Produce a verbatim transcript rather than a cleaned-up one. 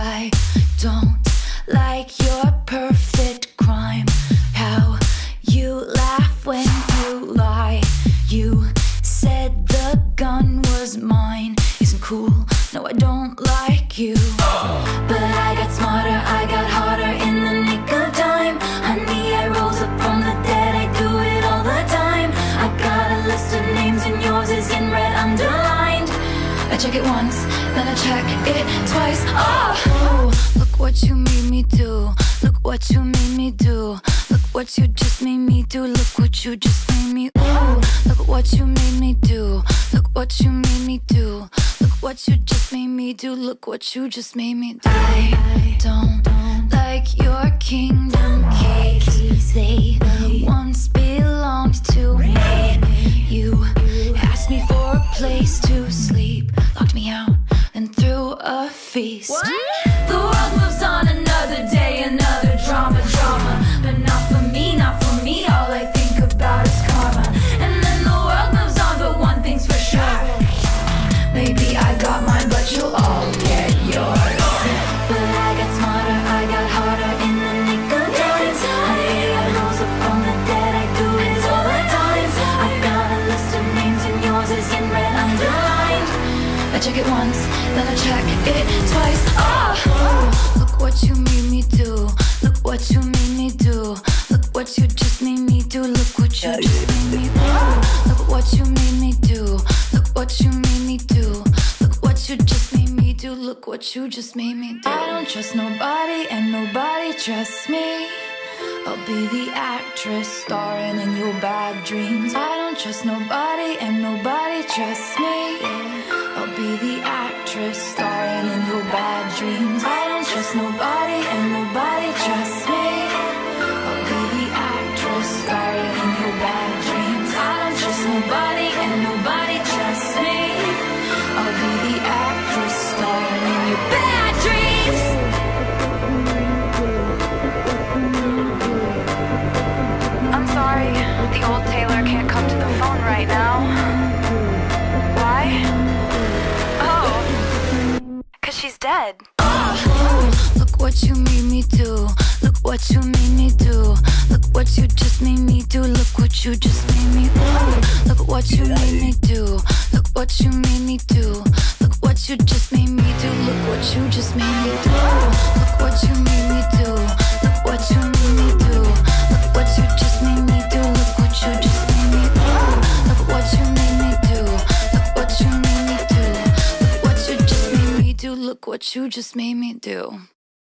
I don't like your perfect crime. How you laugh when you lie. You said the gun was mine. Isn't cool, no I don't like you. But I got smarter, I got harder in the nick of time. Honey, I rose up from the dead, I do it all the time. I got a list of names and yours is in red underlined. I check it once, then I check it twice. Oh, oh, look what you made me do. Look what you made me do. Look what you just made me do. Look what you just made me. Ooh, look what you made me do. Look what you made me do. Look what you just made me do. Look what you just made me do. I don't like your kingdom keys. They once belonged to me. You asked me for a place to sleep, locked me out, and threw a feast. What? The world moves on, another day, another drama, drama. But not for me, not for me, all I think about is karma. And then the world moves on, but one thing's for sure. Maybe I got mine, but you'll all get yours. But I got smarter, I got harder in the nick of time. Honey, I rose up from the dead, I do it all the time. I got a list of names and yours is in red underlined. I check it once, then I check it twice. Oh, oh, look what you made me do. Look what you made me do. Look what you just made me do. Look what you just made me do. Look what you made me do. Look what you made me do. Look what you just made me do. Look what you just made me do. I don't trust nobody and nobody trusts me. I'll be the actress starring in your bad dreams. I don't trust nobody and nobody trusts me. I'll be the actress starring in your bad dreams. I don't trust nobody and nobody trusts me. I'll be the actress starring in your bad dreams. I don't trust nobody and nobody trusts me. I'll be the actress starring in your bad dreams. I'm sorry, the old Taylor can't come to the phone right now. Why? Oh, cause she's dead. Oh, look what you made me do. Look what you made me do. Look what you just made me do. Look what you just made me do. Look what you made me do. Look what you made me do. Look what you just made me do. Look what you just made me do. Look what you made me do. Look what you made me do. Look what you just made me do. Look what you just made me do. Look what you made me do. Look what you made me do. Look what you just made me do. Look what you just made me do.